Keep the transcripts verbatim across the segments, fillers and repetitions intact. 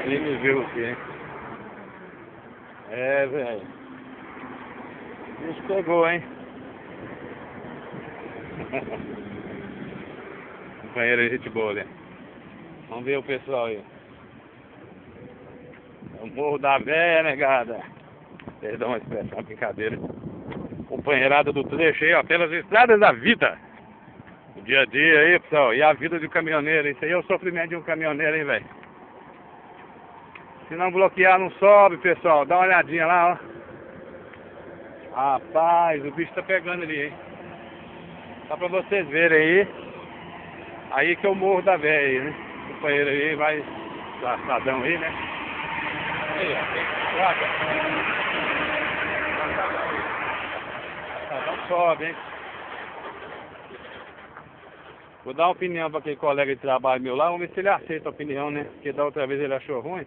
Nem me viu aqui, hein? É, velho. Isso pegou, hein? Companheiro, gente boa, né? Vamos ver o pessoal aí. É o Morro da Véia, negada. Perdão a expressão, brincadeira. Companheirada do trecho aí, ó, pelas estradas da vida. O dia a dia aí, pessoal. E a vida do caminhoneiro. Isso aí é o sofrimento de um caminhoneiro, hein, velho. Se não bloquear, não sobe, pessoal. Dá uma olhadinha lá, ó. Rapaz, o bicho tá pegando ali, hein. Só pra vocês verem aí. Aí que é o Morro da Véia aí, né? O companheiro aí vai laçadão aí, né? Aí, ó. Tem placa. Laçadão sobe, hein? Vou dar uma opinião pra aquele colega de trabalho meu lá. Vamos ver se ele aceita a opinião, né? Porque da outra vez ele achou ruim.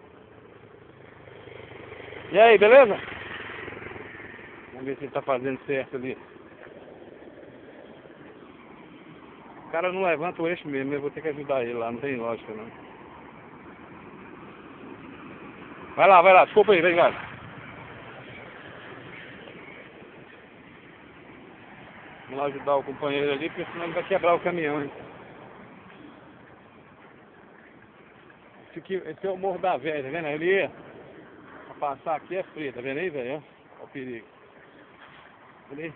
E aí, beleza? Vamos ver se ele tá fazendo certo ali. O cara não levanta o eixo mesmo, eu vou ter que ajudar ele lá, não tem lógica não. Vai lá, vai lá, desculpa aí, obrigado. Vamos lá ajudar o companheiro ali, porque senão ele vai quebrar o caminhão, hein? Esse aqui, esse é o Morro da Véia, tá vendo? Ali, pra passar aqui é frio, tá vendo aí, velho? Olha o perigo. Ali.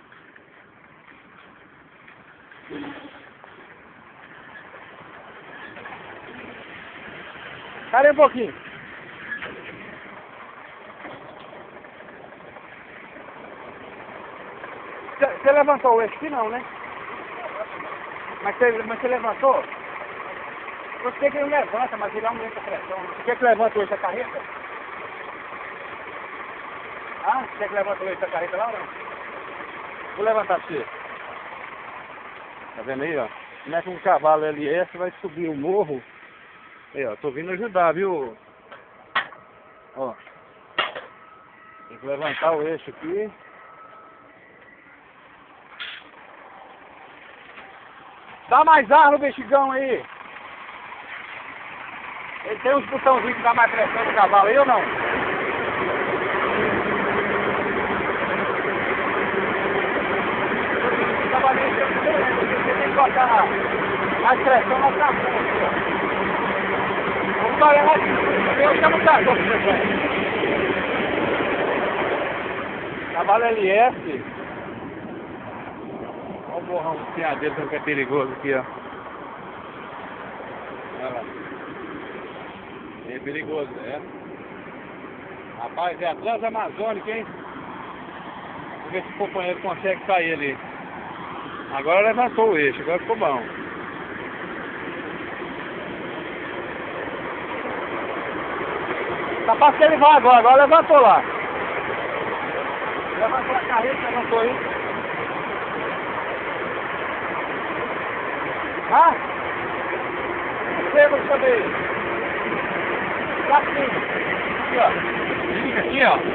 Cara, um pouquinho. Você levantou o eixo aqui não, né? Mas você, mas você levantou? Você que não levanta, mas ele aumenta a pressão. Você quer que levanta o eixo da carreta? Ah, você quer que levanta o eixo da carreta lá ou não? Vou levantar pra você. Tá vendo aí, ó? Mete um cavalo L S, vai subir o morro. Aí, ó, tô vindo ajudar, viu? Ó. Tem que levantar o eixo aqui. Dá mais ar no bexigão aí. Ele tem uns botãozinhos que dá mais pressão no cavalo, aí ou não? Você tem que botar mais pressão na sua frente. Vamos olhar lá aqui. Eu chamo o trator pra você. Cavalo L S. Olha o borrão do piadeiro como que é perigoso aqui, ó. Olha lá. É perigoso, é. Rapaz, é a Transamazônica, hein? Vamos ver se o companheiro consegue sair ali. Agora levantou o eixo, agora ficou bom. Capaz que ele vai agora, agora levantou lá. Levantou a carreta, levantou aí. Ah? Você, vou saber. Lá aqui. Aqui, ó. Fica aqui, ó.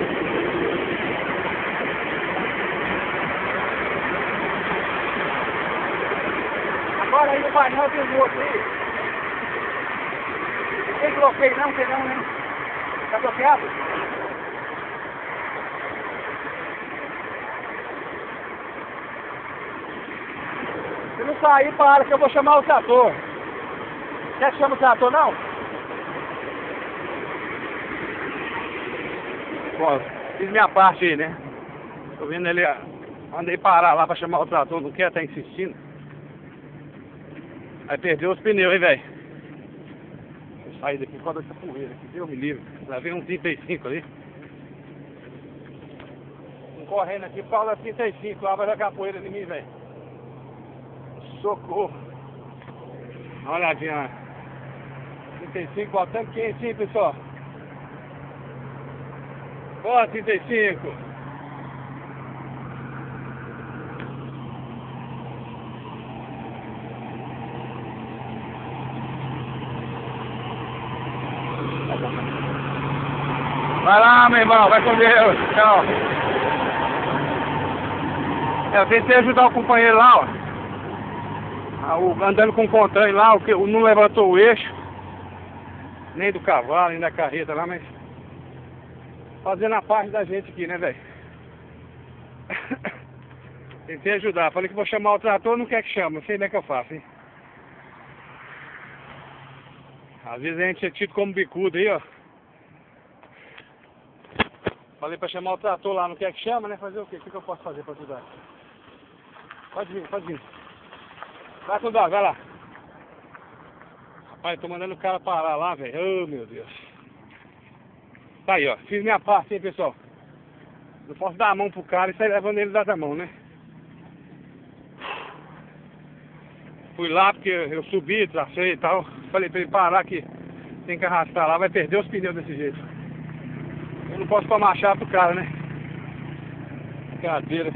Agora aí o painel tem um outro aí. Não tem bloqueio não, tem não, né? Tá bloqueado? Se não sair, para que eu vou chamar o trator. Quer que chame o trator, não? Bom, fiz minha parte aí, né? Tô vendo ele, mandei parar lá pra chamar o trator, não quer, tá insistindo. Aí perdeu os pneus, hein, velho? Vou sair daqui por causa dessa poeira aqui, Deus me livre. Lá vem um trinta e cinco ali. Um correndo aqui, Paula trinta e cinco, lá vai jogar a poeira de mim, velho. Socorro. Dá uma olhadinha lá. trinta e cinco, ó, tanto quentinho, pessoal. Ó, trinta e cinco. Vai lá, meu irmão, vai com Deus. Tchau. Eu tentei ajudar o companheiro lá, ó. Andando com o controle lá, o que não levantou o eixo. Nem do cavalo, nem da carreta lá, mas fazendo a parte da gente aqui, né, velho? Tentei ajudar. Falei que vou chamar o trator, não quer que chame. Não sei como é que eu faço, hein? Às vezes a gente é tido como bicudo aí, ó. Falei pra chamar o trator lá, não quer que chama, né? Fazer o quê? O que eu posso fazer pra ajudar? Pode vir, pode vir. Vai cuidar, vai lá. Rapaz, tô mandando o cara parar lá, velho. Oh, meu Deus. Tá aí, ó. Fiz minha parte, hein, pessoal. Não posso dar a mão pro cara e sair levando ele da mão, né? Fui lá porque eu subi, tracei e tal. Falei pra ele parar que tem que arrastar lá, vai perder os pneus desse jeito. Eu não posso tomar chá pro cara, né? Brincadeira.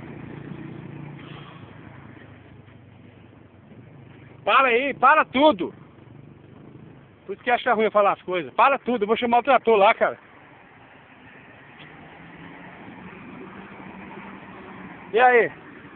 Para aí, para tudo! Por isso que acha ruim eu falar as coisas. Para tudo, eu vou chamar o trator lá, cara. E aí?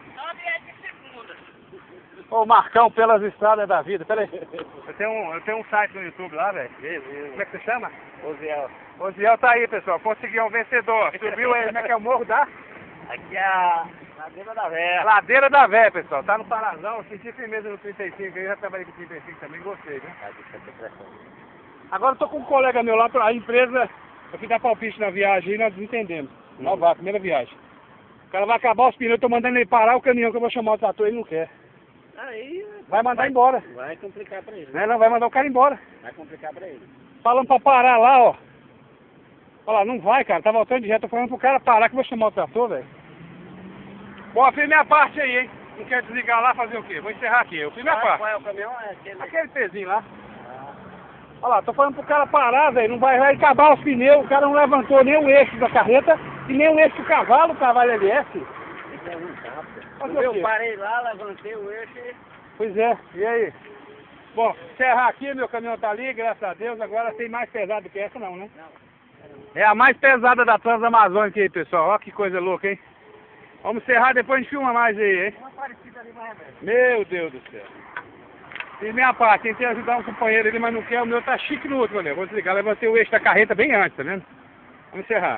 Ô Marcão, pelas estradas da vida, pera aí. Eu tenho um, eu tenho um site no YouTube lá, velho. Como é que você chama? Oziel. Oziel tá aí, pessoal. Conseguiu um vencedor. Subiu aí, como é que é o morro da? Aqui é a Ladeira da Véia. Ladeira da Véia, pessoal. Tá no Parazão. Senti firmeza no trinta e cinco aí. Já trabalhei com trinta e cinco também, gostei, viu? Agora eu tô com um colega meu lá, a empresa, eu fiz dar palpite na viagem e nós entendemos. Nova, primeira viagem. O cara vai acabar os pneus, eu tô mandando ele parar o caminhão que eu vou chamar o trator, ele não quer. Aí Vai mandar vai, embora. Vai complicar pra ele. Não, não, vai mandar o cara embora. Vai complicar pra ele. Falando pra parar lá, ó. Olha lá, não vai, cara. Tá voltando de reto. Tô falando pro cara parar que eu vou chamar o trator, velho. Bom, eu fiz minha parte aí, hein. Não quer desligar lá, fazer o quê? Vou encerrar aqui. Eu fiz minha ah, parte. Qual é o caminhão? É aquele... Aquele pezinho lá. Ah. Olha lá, tô falando pro cara parar, velho. Não vai, vai acabar os pneus. O cara não levantou nem o eixo da carreta e nem o eixo do cavalo, o cavalo L S. Isso é um cabo. Fazer Eu o quê? parei lá, levantei o eixo e... Pois é, e aí? Bom, encerrar aqui, meu caminhão tá ali, graças a Deus. Agora tem mais pesado do que essa não, né? Não. É a mais pesada da Transamazônica aí, pessoal. Olha que coisa louca, hein? Vamos encerrar, depois a gente filma mais aí, hein? Uma parecida ali mais velho. Meu Deus do céu. Fiz minha parte, tentei ajudar um companheiro ali, mas não quer. O meu tá chique no outro, né? Vou desligar, levantei o eixo da carreta bem antes, tá vendo? Vamos encerrar.